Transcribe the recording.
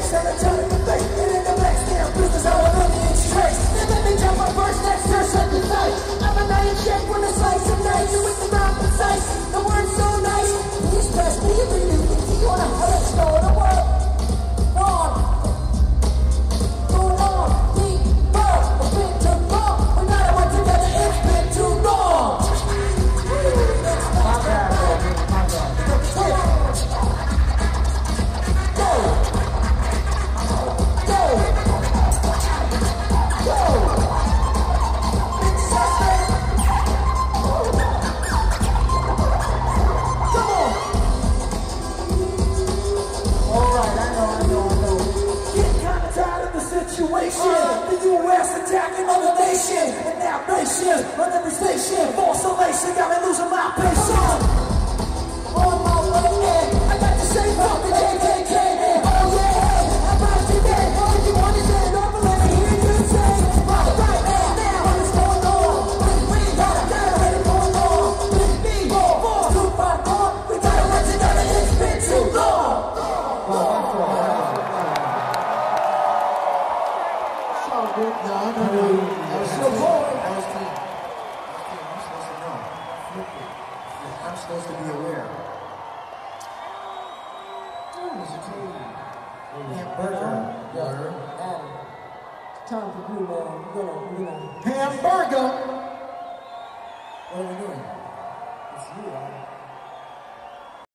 The U.S. attacking on the nation, and now nation on every station. False elation got me losing my patience. On my way in, I got to say fuck the KKK. Oh yeah, I'm about to get all you want to say. Don't let me hear you say right now. What's going on? We gotta get ready going on. With me, for 254, we gotta work together. It's been too long. No, I know. I was still cold. I was clean. I'm supposed to know. I'm supposed to be aware. Hamburger. Adam, time for you, man. We're gonna. Hamburger. What are we doing? It's you,